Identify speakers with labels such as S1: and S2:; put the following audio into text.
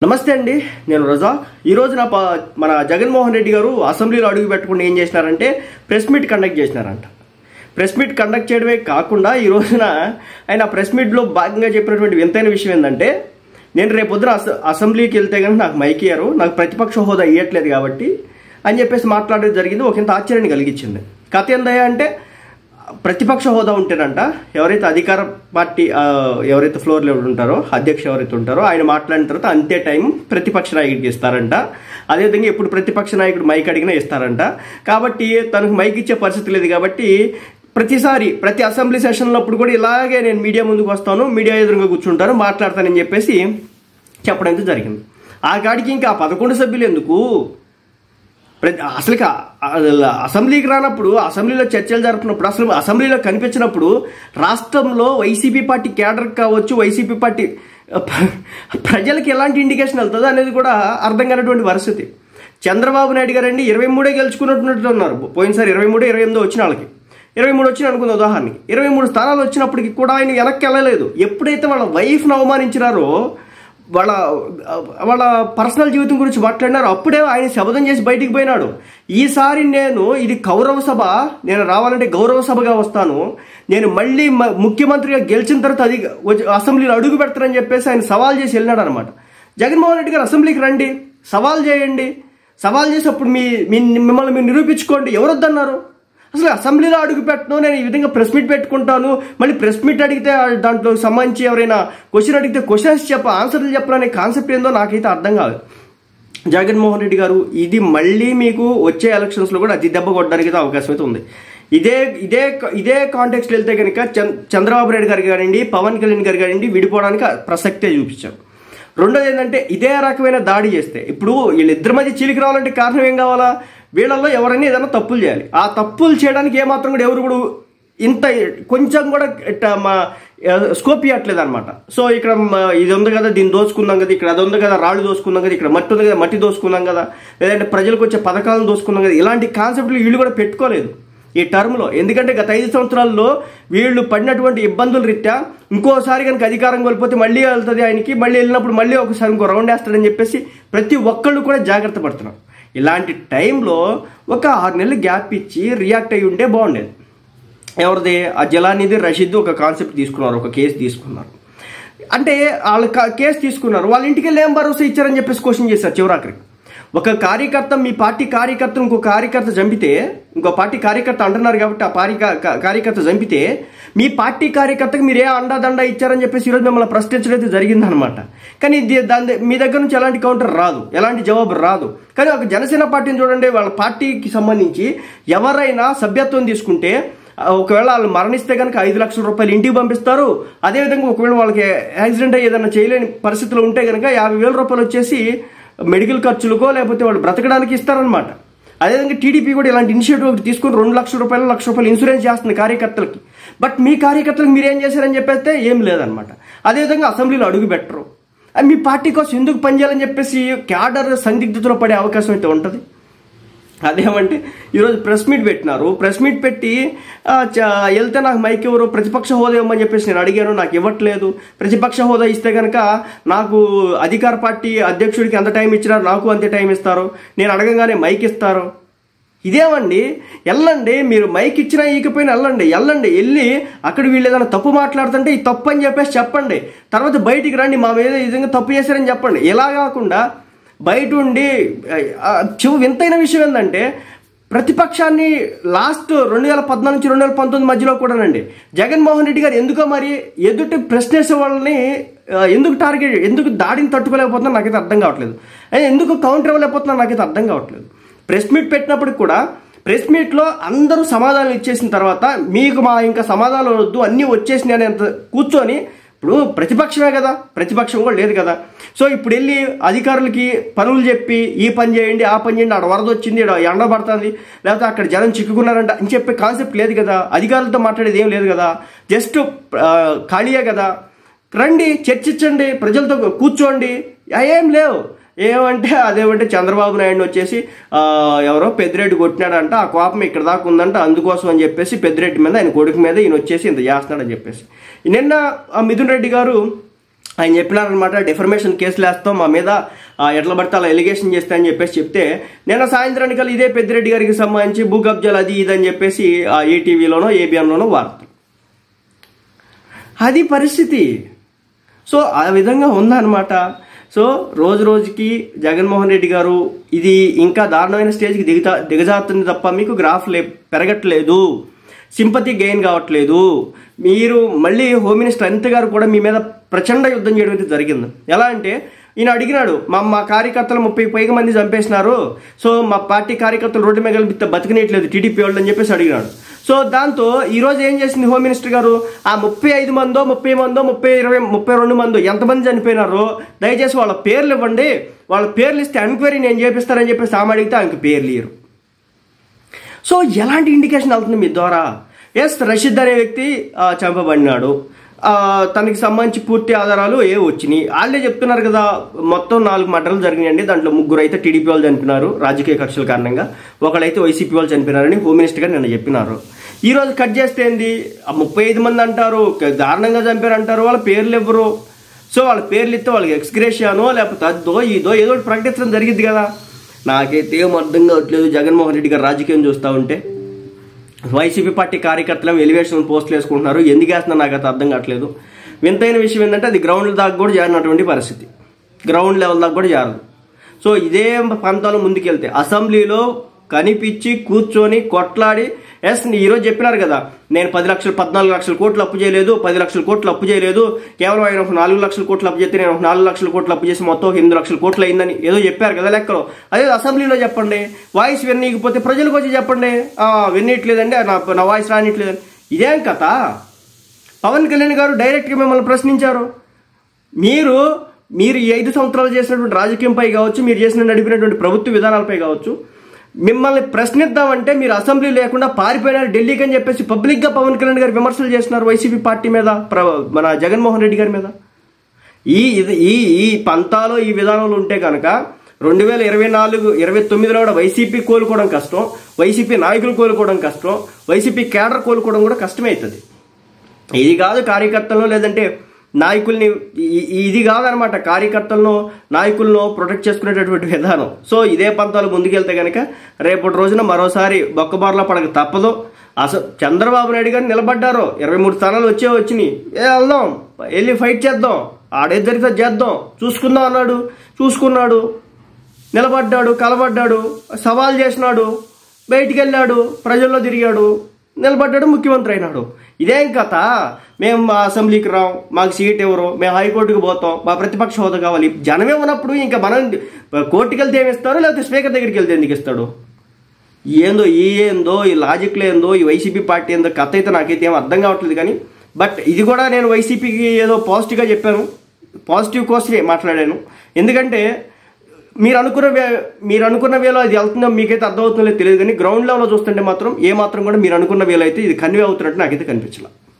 S1: నమస్తే అండి, నేను రజాక్. ఈ రోజు మన జగన్మోహన్ రెడ్డి గారు అసెంబ్లీలో అడుగు పెట్టకుండా ఏం చేసినారంటే ప్రెస్ మీట్ కండక్ట్ చేసినారంట. ప్రెస్ మీట్ కండక్ట్ చేయడమే కాకుండా ఈ రోజున ఆయన ప్రెస్ మీట్లో భాగంగా చెప్పినటువంటి వింతైన విషయం ఏంటంటే, నేను రేపొద్దున అసెంబ్లీకి వెళ్తే కనుక నాకు మైక్ ఇయ్యరు, నాకు ప్రతిపక్ష హోదా ఇవ్వట్లేదు కాబట్టి అని చెప్పేసి మాట్లాడడం జరిగింది. ఒకంత ఆశ్చర్యాన్ని కలిగించింది. కథ ఏందయ్యా అంటే, ప్రతిపక్ష హోదా ఉంటేనంట ఎవరైతే అధికార పార్టీ ఎవరైతే ఫ్లోర్ లెవెల్ ఉంటారో, అధ్యక్షుడు ఎవరైతే ఉంటారో ఆయన మాట్లాడిన తర్వాత అంతే టైం ప్రతిపక్ష నాయకుడికి ఇస్తారంట. అదేవిధంగా ఎప్పుడు ప్రతిపక్ష నాయకుడు మైక్ అడిగినా ఇస్తారంట. కాబట్టి తనకు మైక్ ఇచ్చే పరిస్థితి లేదు కాబట్టి ప్రతి అసెంబ్లీ సెషన్లో అప్పుడు కూడా ఇలాగే నేను మీడియా ముందుకు వస్తాను, మీడియా ఎదురుగా కూర్చుంటాను, మాట్లాడతానని చెప్పేసి చెప్పడం జరిగింది. ఆ కాడికి ఇంకా 11 సభ్యులు ఎందుకు, అసలు అసెంబ్లీకి రానప్పుడు, అసెంబ్లీలో చర్చలు జరుపుతున్నప్పుడు, అసలు అసెంబ్లీలో కనిపించినప్పుడు రాష్ట్రంలో వైసీపీ పార్టీ కేడర్ కావచ్చు, వైసీపీ పార్టీ ప్రజలకి ఎలాంటి ఇండికేషన్ వెళ్తుందో అనేది కూడా అర్థం కానటువంటి పరిస్థితి. చంద్రబాబు నాయుడు గారు అండి 23 గెలుచుకున్నట్టు ఉన్నారు. పోయినసారి 23, 28 వచ్చిన వాళ్ళకి 23 వచ్చిన అనుకుంది ఉదాహరణకి. 23 స్థానాలు వచ్చినప్పటికీ కూడా ఆయన వెనక్కి వెళ్ళలేదు. ఎప్పుడైతే వాళ్ళ వైఫ్ను అవమానించినారో, వాళ్ళ పర్సనల్ జీవితం గురించి మాట్లాడినారు, అప్పుడే ఆయన శపథం చేసి బయటికి పోయినాడు. ఈసారి ఇది కౌరవ సభ, నేను రావాలంటే గౌరవ సభగా వస్తాను, నేను మళ్ళీ ముఖ్యమంత్రిగా గెలిచిన తర్వాత అది అసెంబ్లీలో అడుగు పెడతారని చెప్పేసి ఆయన సవాల్ చేసి వెళ్ళినాడు అనమాట. జగన్మోహన్ రెడ్డి గారు అసెంబ్లీకి రండి, సవాల్ చేయండి, సవాల్ చేసి అప్పుడు మిమ్మల్ని మీరు నిరూపించుకోండి. ఎవరొద్దన్నారు? అసలు అసెంబ్లీలో అడుగు పెట్టను, నేను ఈ విధంగా ప్రెస్ మీట్ పెట్టుకుంటాను, మళ్ళీ ప్రెస్ మీట్ అడిగితే దాంట్లో సంబంధించి ఎవరైనా క్వశ్చన్ అడిగితే క్వశ్చన్స్ ఆన్సర్లు చెప్పాలనే కాన్సెప్ట్ ఏందో నాకైతే అర్థం కాదు. జగన్మోహన్ రెడ్డి గారు ఇది మళ్ళీ మీకు వచ్చే ఎలక్షన్స్లో కూడా అతి దెబ్బ కొట్టడానికి అవకాశం అయితే ఉంది. ఇదే కాంటెక్స్లో వెళ్తే కనుక చంద్రబాబు నాయుడు గారు కానివ్వండి, పవన్ కళ్యాణ్ గారు కానివ్వండి విడిపోవడానికి ప్రసక్తే చూపించారు. రెండోది ఏంటంటే, ఇదే రకమైన దాడి చేస్తే ఇప్పుడు వీళ్ళిద్దరి మధ్య చీలికి రావాలంటే కారణం ఏం కావాలా? వీళ్ళల్లో ఎవరైనా ఏదైనా తప్పులు చేయాలి. ఆ తప్పులు చేయడానికి ఏమాత్రం కూడా ఎవరు కూడా ఇంత కొంచెం కూడా స్కోప్ ఇవ్వట్లేదు అనమాట. సో ఇక్కడ ఇది ఉంది కదా, దీన్ని దోచుకుందాం కదా, ఇక్కడ అది ఉంది కదా, రాళ్ళు దోచుకుందాం కదా, ఇక్కడ మట్టి ఉంది కదా, మట్టి దోచుకుందాం కదా, లేదంటే ప్రజలకు వచ్చే పథకాలను దోచుకుందాం కదా, ఇలాంటి కాన్సెప్ట్లు వీళ్ళు కూడా పెట్టుకోలేదు ఈ టర్మ్లో. ఎందుకంటే గత 5 సంవత్సరాల్లో వీళ్ళు పడినటువంటి ఇబ్బందుల రీత్యా ఇంకోసారి కనుక అధికారం కోల్పోతే మళ్ళీ వెళ్తుంది ఆయనకి, మళ్ళీ వెళ్ళినప్పుడు మళ్ళీ ఒకసారి ఇంకో రౌండ్ వేస్తాడని చెప్పేసి ప్రతి ఒక్కళ్ళు కూడా జాగ్రత్త పడుతున్నారు. ఇలాంటి టైంలో ఒక 6 నెలలు గ్యాప్ ఇచ్చి రియాక్ట్ అయ్యి ఉంటే బాగుండేది. ఎవరిది? ఆ జలానిధి రషీద్ ఒక కాన్సెప్ట్ తీసుకున్నారు, ఒక కేసు తీసుకున్నారు. అంటే వాళ్ళు కేసు తీసుకున్నారు, వాళ్ళ ఇంటికి వెళ్ళి ఏం భరోసా ఇచ్చారని చెప్పేసి క్వశ్చన్ చేశారు చివరాఖరికి. ఒక కార్యకర్త, మీ పార్టీ కార్యకర్త ఇంకో కార్యకర్త చంపితే, ఇంకో పార్టీ కార్యకర్త అంటున్నారు కాబట్టి ఆ కార్యకర్త చంపితే మీ పార్టీ కార్యకర్తకు మీరు ఏ అండాదండ ఇచ్చారని చెప్పేసి ఈరోజు మిమ్మల్ని ప్రశ్నించడం అయితే జరిగిందనమాట. కానీ మీ దగ్గర నుంచి ఎలాంటి కౌంటర్ రాదు, ఎలాంటి జవాబు రాదు. కానీ ఒక జనసేన పార్టీని చూడండి, వాళ్ళ పార్టీకి సంబంధించి ఎవరైనా సభ్యత్వం తీసుకుంటే ఒకవేళ వాళ్ళు మరణిస్తే కనుక 5 లక్షల రూపాయలు ఇంటికి పంపిస్తారు. అదేవిధంగా ఒకవేళ వాళ్ళకి యాక్సిడెంట్ అయ్యి ఏదైనా చేయలేని పరిస్థితులు ఉంటే కనుక 50,000 రూపాయలు వచ్చేసి మెడికల్ ఖర్చులకో లేకపోతే వాళ్ళు బ్రతకడానికి ఇస్తారనమాట. అదేవిధంగా టీడీపీ కూడా ఇలాంటి ఇనిషియేటివ్ ఒకటి తీసుకుని 2 లక్షల రూపాయలు, 1 లక్ష రూపాయలు ఇన్సూరెన్స్ చేస్తుంది కార్యకర్తలకి. బట్ మీ కార్యకర్తలకు మీరేం చేశారని చెప్పేస్తే ఏం లేదనమాట. అదేవిధంగా అసెంబ్లీలో అడుగు పెట్టరు. మీ పార్టీ కోసం ఎందుకు పనిచేయాలని చెప్పేసి క్యాడర్ సందిగ్ధతలో పడే అవకాశం అయితే ఉంటుంది. అదేమంటే ఈరోజు ప్రెస్ మీట్ పెట్టినారు, ప్రెస్ మీట్ పెట్టి వెళ్తే నాకు మైక్ ఎవరు, ప్రతిపక్ష హోదా ఇవ్వమని చెప్పేసి నేను అడిగాను, నాకు ఇవ్వట్లేదు. ప్రతిపక్ష హోదా ఇస్తే కనుక నాకు అధికార పార్టీ అధ్యక్షుడికి ఎంత టైం ఇచ్చినారు, నాకు అంతే టైం ఇస్తారు, నేను అడగంగానే మైక్ ఇస్తారు. ఇదేమండి? వెళ్ళండి, మీరు మైక్ ఇచ్చినా ఈకపోయినా వెళ్ళండి, వెళ్ళి అక్కడ వీళ్ళు ఏదైనా తప్పు మాట్లాడుతుంటే ఈ తప్పు అని చెప్పేసి చెప్పండి. తర్వాత బయటికి రండి, మా మీద ఈ విధంగా తప్పు చేశారని చెప్పండి. ఇలా కాకుండా బయట ఉండి వింతైన విషయం ఏంటంటే, ప్రతిపక్షాన్ని లాస్ట్ 2014 నుంచి 2019 మధ్యలో కూడానండి జగన్మోహన్ రెడ్డి గారు ఎందుకో మరి ఎదుటి ప్రశ్నించే వాళ్ళని ఎందుకు దాడిని తట్టుకోలేకపోతున్నా నాకైతే అర్థం కావట్లేదు. ఎందుకు కౌంటర్ ఇవ్వలేకపోతున్నా నాకైతే అర్థం కావట్లేదు. ప్రెస్ మీట్ పెట్టినప్పటికి కూడా ప్రెస్ మీట్లో అందరూ సమాధానం ఇచ్చేసిన తర్వాత మీకు ఇంకా సమాధానం వద్దు, అన్నీ వచ్చేసినాయి అని అంత కూర్చొని, ఇప్పుడు ప్రతిపక్షమే కదా, ప్రతిపక్షం కూడా లేదు కదా. సో ఇప్పుడు వెళ్ళి అధికారులకి పనులు చెప్పి ఈ పని చేయండి, ఆ పని చేయండి, అక్కడ వరద వచ్చింది, ఎండ పడుతుంది, లేకపోతే అక్కడ జనం చిక్కుకున్నారంట అని చెప్పే కాన్సెప్ట్ లేదు కదా. అధికారులతో మాట్లాడేది ఏం లేదు కదా, జస్ట్ ఖాళీయే కదా. రండి, చర్చించండి, ప్రజలతో కూర్చోండి, ఏం లేవు. అదేమంటే చంద్రబాబు నాయుడు వచ్చేసి ఎవరో పెద్దిరెడ్డి కొట్టినాడంట, ఆ కోపం ఇక్కడ దాకా ఉందంట, అందుకోసం అని చెప్పేసి పెద్దిరెడ్డి మీద, ఆయన కొడుకు మీద ఈయన వచ్చేసి ఇంత చేస్తున్నాడని చెప్పేసి నిన్న మిథున్ రెడ్డి గారు ఆయన చెప్పినారనమాట, డిఫర్మేషన్ కేసులు వేస్తాం, మా మీద ఎట్లా పడితే అలా ఎలిగేషన్ చేస్తా అని చెప్పేసి చెప్తే, నిన్న సాయంత్రానికి ఇదే పెద్దిరెడ్డి గారికి సంబంధించి భూ కబ్జాలు అది ఇది అని చెప్పేసి ఈటీవీలోనో ఏబిఎన్లోనో వార్తలు. అది పరిస్థితి. సో ఆ విధంగా ఉందన్నమాట. సో రోజు రోజుకి జగన్మోహన్ రెడ్డి గారు ఇది ఇంకా దారుణమైన స్టేజ్కి దిగజారుతుంది తప్ప మీకు గ్రాఫ్ పెరగట్లేదు, సింపతి గెయిన్ కావట్లేదు. మీరు మళ్ళీ హోమ్ మినిస్టర్ అనిత గారు కూడా మీ మీద ప్రచండ యుద్ధం చేయడం అయితే జరిగింది. ఎలా అంటే ఈయన అడిగినాడు, మా కార్యకర్తలు 30 పైగా మంది చంపేసినారు, సో మా పార్టీ కార్యకర్తలు రోడ్డు మీద బతికినేయట్లేదు టీడీపీ వాళ్ళు అని చెప్పేసి అడిగినాడు. సో దాంతో ఈరోజు ఏం చేసింది హోమ్ మినిస్టర్ గారు, ఆ 35 మందో 30 మందో 32 మందో ఎంతమంది చనిపోయినారో దయచేసి వాళ్ళ పేర్లు ఇవ్వండి, వాళ్ళ పేర్లు ఇస్తే ఎంక్వైరీ నేను చేపిస్తానని చెప్పేసి ఆమె అడిగితే ఆయనకు పేర్లు ఇయ్యరు. సో ఎలాంటి ఇండికేషన్ అవుతుంది మీ ద్వారా? ఎస్, రషీద్ అనే వ్యక్తి చంపబడినాడు, తనకి సంబంధించి పూర్తి ఆధారాలు వచ్చినాయి. వాళ్ళే చెప్తున్నారు కదా, మొత్తం 4 మర్డర్లు జరిగినాయండి, దాంట్లో 3 అయితే టీడీపీ వాళ్ళు చనిపోయినారు రాజకీయ కక్షల కారణంగా, ఒకళ్ళైతే వైసీపీ వాళ్ళు చనిపోయినారని హోమ్ మినిస్టర్ గారు నిన్న చెప్పినారు. ఈ రోజు కట్ చేస్తే ఏంది, 35 మంది అంటారు, దారుణంగా చంపారు అంటారు, వాళ్ళ పేర్లు ఇవ్వరు. సో వాళ్ళ పేర్లు ఇస్తే వాళ్ళకి ఎక్స్గ్రేషియానో లేకపోతే అద్దో ఇదో ఏదో ప్రకటించడం జరిగింది కదా. నాకైతే ఏం అర్థం కావట్లేదు జగన్మోహన్ రెడ్డి గారు రాజకీయం చూస్తూ ఉంటే. వైసీపీ పార్టీ కార్యకర్తలు ఎలివేషన్ పోస్టులు వేసుకుంటున్నారు, ఎందుకు వేస్తున్నా నాకు అది అర్థం కావట్లేదు. వింతైన విషయం ఏంటంటే అది గ్రౌండ్ దాకా కూడా చేరినటువంటి పరిస్థితి, గ్రౌండ్ లెవెల్ దాకా కూడా చేరదు. సో ఇదే పంతాలు ముందుకెళ్తే అసెంబ్లీలో కనిపించి కూర్చొని కొట్లాడి, ఎస్ ఈరోజు చెప్పినారు కదా, నేను 14 లక్షల కోట్లు అప్పు చేయలేదు, 10 లక్షల కోట్లు అప్పు చేయలేదు, కేవలం ఆయన 4 లక్షల కోట్లు అప్పు చేస్తే నేను 4 లక్షల కోట్లు అప్పు చేసి మొత్తం 8 లక్షల కోట్లు అయిందని ఏదో చెప్పారు కదా లెక్కలో. అదే అసెంబ్లీలో చెప్పండి, వాయిస్ వినీకపోతే ప్రజలకు వచ్చి చెప్పండి, వినట్లేదండి, నా వాయిస్ రానిట్లేదని. ఇదేం కథ? పవన్ కళ్యాణ్ గారు డైరెక్ట్గా మిమ్మల్ని ప్రశ్నించారు. మీరు ఈ 5 సంవత్సరాలు చేసినటువంటి రాజకీయంపై కావచ్చు, మీరు నడిపినటువంటి ప్రభుత్వ విధానాలపై కావచ్చు, మిమ్మల్ని ప్రశ్నిద్దామంటే మీరు అసెంబ్లీ లేకుండా పారిపోయినారు ఢిల్లీకి అని చెప్పేసి పబ్లిక్గా పవన్ కళ్యాణ్ గారు విమర్శలు చేస్తున్నారు వైసీపీ పార్టీ మీద, మన జగన్మోహన్ రెడ్డి గారి మీద. ఈ పంతాలో ఈ విధానంలో ఉంటే కనుక 2024-29లో కూడా వైసీపీ కోలుకోవడం కష్టం, వైసీపీ నాయకులు కోలుకోవడం కష్టం, వైసీపీ కేడర్ కోలుకోవడం కూడా కష్టమే అవుతుంది. ఇది కాదు కార్యకర్తలను లేదంటే నాయకుల్ని, ఇది కాదనమాట కార్యకర్తలను నాయకులను ప్రొటెక్ట్ చేసుకునేటటువంటి విధానం. సో ఇదే పంతాలు ముందుకెళ్తే కనుక రేపటి రోజున మరోసారి బొక్కబార్లో పడక తప్పదు. అసలు చంద్రబాబు నాయుడు గారు నిలబడ్డారు, 23 స్థానాలు వచ్చినాయి, వెళ్దాం, వెళ్ళి ఫైట్ చేద్దాం, ఆడేది జరిగితే చేద్దాం, చూసుకుందాం అన్నాడు, చూసుకున్నాడు, నిలబడ్డాడు, కలబడ్డాడు, సవాల్ చేసినాడు, బయటికి వెళ్ళాడు, ప్రజల్లో తిరిగాడు, నిలబడ్డాడు, ముఖ్యమంత్రి అయినాడు. ఇదేం కథ? మేము మా అసెంబ్లీకి రాం, మాకు సీట్ ఎవరు, మేము హైకోర్టుకు పోతాం, మా ప్రతిపక్ష హోదా కావాలి. జనమే ఉన్నప్పుడు ఇంకా మనం కోర్టుకి వెళ్తే ఏమి ఇస్తారు, లేకపోతే స్పీకర్ దగ్గరికి వెళ్తే ఎందుకు ఇస్తాడు? ఏందో ఈ లాజిక్లో ఏందో ఈ వైసీపీ పార్టీ ఏందో కథ అయితే నాకైతే ఏం అర్థం కావట్లేదు. కానీ బట్ ఇది కూడా నేను వైసీపీకి ఏదో పాజిటివ్గా చెప్పాను, పాజిటివ్ కోసమే మాట్లాడాను. ఎందుకంటే మీరు అనుకున్న వేలో అది వెళ్తుందో మీకైతే అర్థమవుతుందో తెలియదు, కానీ గ్రౌండ్ లెవెల్లో చూస్తుంటే మాత్రం ఏ మాత్రం కూడా మీరు అనుకున్న వేలో అయితే ఇది కన్వే అవుతున్నట్టు నాకైతే కనిపించలేదు.